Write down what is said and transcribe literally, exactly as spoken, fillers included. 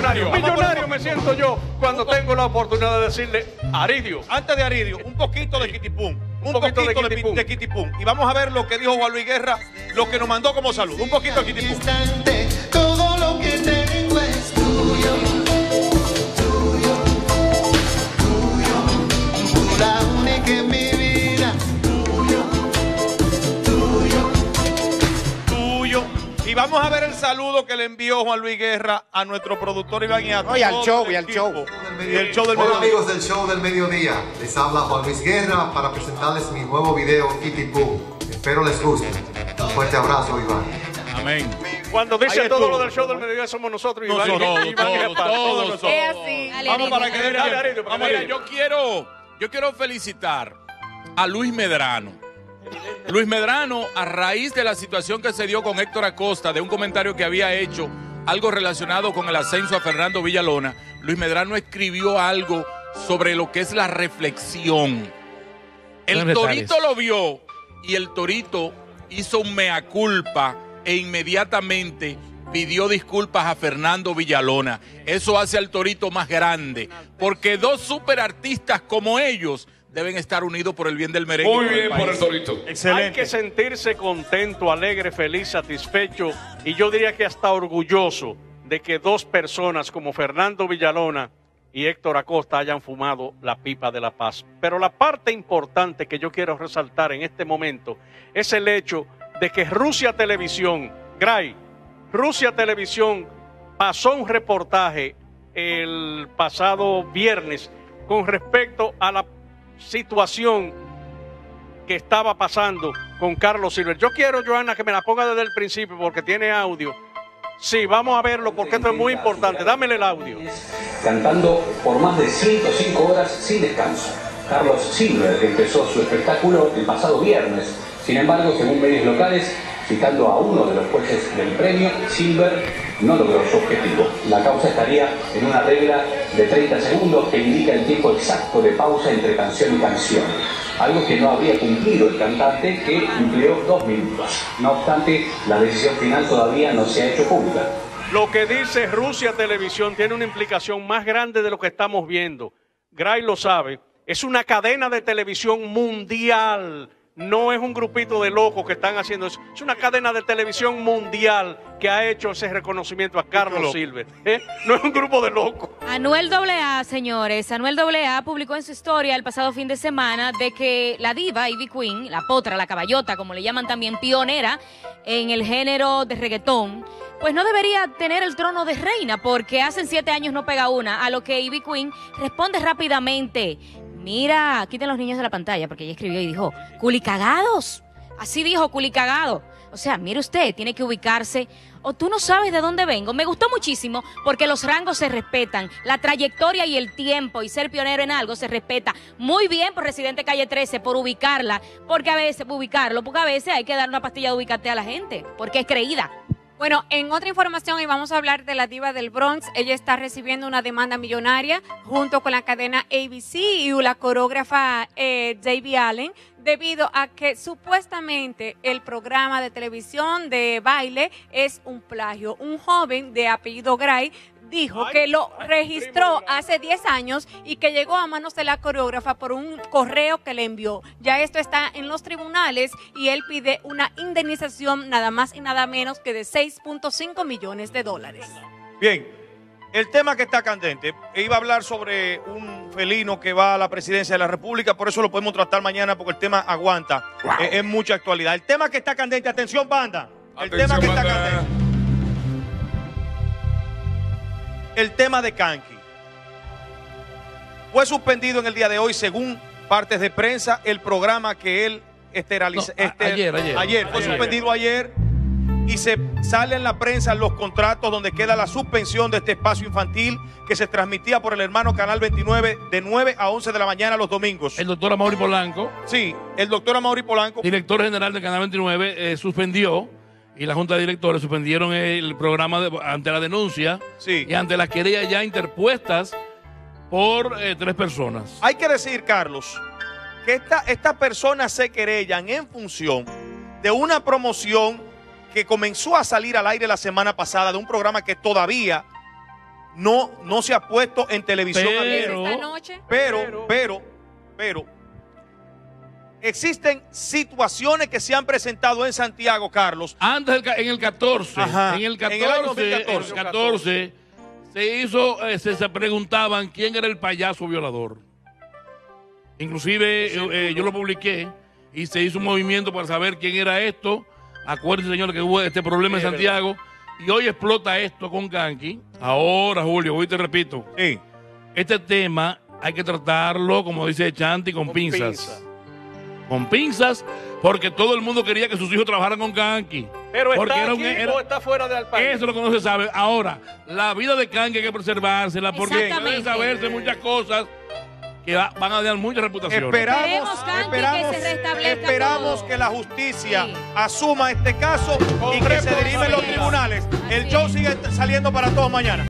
millonario. Millonario me siento yo cuando tengo la oportunidad de decirle a Aridio. Antes de Aridio, un poquito de Kitipum. Un, Un poquito poquito, de de, Kitipum. de Kitipum. Y vamos a ver lo que dijo Juan Luis Guerra, lo que nos mandó como salud. Un poquito de Kitipum. Todo lo que tengo es tuyo, tuyo, tuyo, tú la única en mi vida, tuyo, tuyo, tuyo. Y vamos a ver el saludo que le envió Juan Luis Guerra a nuestro productor Iván y a Oye, al todo show, el y al equipo. show. Y el show del Hola mediodía. amigos del show del mediodía, les habla Juan Luis Guerra para presentarles mi nuevo video Kitipum. Espero les guste. Un fuerte abrazo, Iván. Amén. Cuando dice Ahí todo estuvo. lo del show del mediodía somos nosotros. Iván, Nosotros, Iván, Iván, todos, Iván, todos, nosotros. Es así. Dale, Vamos para Aridio. que Dale, dale, Aridio, vamos Mira, a yo quiero, yo quiero felicitar a Luis Medrano. Luis Medrano, a raíz de la situación que se dio con Héctor Acosta, de un comentario que había hecho, algo relacionado con el ascenso a Fernando Villalona, Luis Medrano escribió algo sobre lo que es la reflexión. El ¿Dónde Torito sales? lo vio y el Torito hizo un mea culpa e inmediatamente pidió disculpas a Fernando Villalona. Eso hace al Torito más grande, porque dos superartistas como ellos deben estar unidos por el bien del merengue. Muy y del bien país. por el Torito. Excelente. Hay que sentirse contento, alegre, feliz, satisfecho y yo diría que hasta orgulloso de que dos personas como Fernando Villalona y Héctor Acosta hayan fumado la pipa de la paz. Pero la parte importante que yo quiero resaltar en este momento es el hecho de que Rusia Televisión, Gray, Rusia Televisión pasó un reportaje el pasado viernes con respecto a la situación que estaba pasando con Carlos Silver. Yo quiero, Johanna, que me la ponga desde el principio porque tiene audio. Sí, vamos a verlo porque esto es muy importante. Dámele el audio. Cantando por más de ciento cinco horas sin descanso. Carlos Silver empezó su espectáculo el pasado viernes. Sin embargo, según medios locales, citando a uno de los jueces del premio, Silver no logró su objetivo. La causa estaría en una regla de treinta segundos que indica el tiempo exacto de pausa entre canción y canción. Algo que no habría cumplido el cantante, que empleó dos minutos. No obstante, la decisión final todavía no se ha hecho pública. Lo que dice Rusia Televisión tiene una implicación más grande de lo que estamos viendo. Gray lo sabe. Es una cadena de televisión mundial. No es un grupito de locos que están haciendo eso. Es una cadena de televisión mundial que ha hecho ese reconocimiento a Carlos Silver. ¿eh? No es un grupo de locos. Anuel A A, señores, Anuel A A publicó en su historia el pasado fin de semana de que la diva Ivy Queen, la potra, la caballota, como le llaman también, pionera en el género de reggaetón, pues no debería tener el trono de reina porque hace siete años no pega una, a lo que Ivy Queen responde rápidamente: mira, quiten los niños de la pantalla, porque ella escribió y dijo, culicagados. Así dijo, culicagado. O sea, mire usted, tiene que ubicarse. O tú no sabes de dónde vengo. Me gustó muchísimo porque los rangos se respetan. La trayectoria y el tiempo y ser pionero en algo se respeta. Muy bien por Residente Calle trece, por ubicarla. Porque a veces, ubicarlo, porque a veces hay que dar una pastilla de ubicarte a la gente. Porque es creída. Bueno, en otra información, y vamos a hablar de la diva del Bronx, ella está recibiendo una demanda millonaria junto con la cadena A B C y la coreógrafa eh, Davy Allen, debido a que supuestamente el programa de televisión de baile es un plagio. Un joven de apellido Gray dijo que lo registró hace diez años y que llegó a manos de la coreógrafa por un correo que le envió. Ya esto está en los tribunales y él pide una indemnización nada más y nada menos que de seis punto cinco millones de dólares. Bien, el tema que está candente, iba a hablar sobre un felino que va a la presidencia de la República, por eso lo podemos tratar mañana porque el tema aguanta, wow. es, es mucha actualidad. El tema que está candente, atención banda, el Atención, tema que banda. está candente. El tema de Kanki fue suspendido en el día de hoy, según partes de prensa, el programa que él esteriliza. No, a- ester- ayer, ayer. Ayer, fue Ayer. suspendido ayer y se sale en la prensa los contratos donde queda la suspensión de este espacio infantil que se transmitía por el hermano Canal veintinueve de nueve a once de la mañana los domingos. El doctor Amaury Polanco, Sí, el doctor Amaury Polanco. director general de Canal veintinueve, eh, suspendió, y la Junta de Directores suspendieron el programa de- ante la denuncia Sí. y ante las querellas ya interpuestas por eh, tres personas. Hay que decir, Carlos, que esta, estas personas se querellan en función de una promoción que comenzó a salir al aire la semana pasada de un programa que todavía no, no se ha puesto en televisión Pero- abierta. Esta noche. Pero, pero, pero, existen situaciones que se han presentado en Santiago, Carlos. Antes del ca- en el catorce, Ajá, en el en el año catorce, dos mil catorce. en el catorce, se hizo, eh, se, se preguntaban quién era el payaso violador. Inclusive eh, eh, yo lo publiqué y se hizo un movimiento para saber quién era esto. Acuérdense, señores, que hubo este problema en Sí, es Santiago y hoy explota esto con Kanki. Ahora, Julio, hoy te repito, Sí. este tema hay que tratarlo, como dice Chanti, con, Con pinzas. pinza. Con pinzas, porque todo el mundo quería que sus hijos trabajaran con Kanki. Pero Porque está era un- aquí era- o está fuera del país. Eso es lo que no se sabe. Ahora, la vida de Kanki hay que preservársela porque deben Exactamente. saberse muchas cosas que va- van a dar mucha reputación. Esperamos, Esperemos, Kanki, esperamos, que se restablezca esperamos todo. que la justicia Sí. asuma este caso Con y que se derive en los responsabilidad. tribunales. El Así show es. sigue saliendo para todos mañana.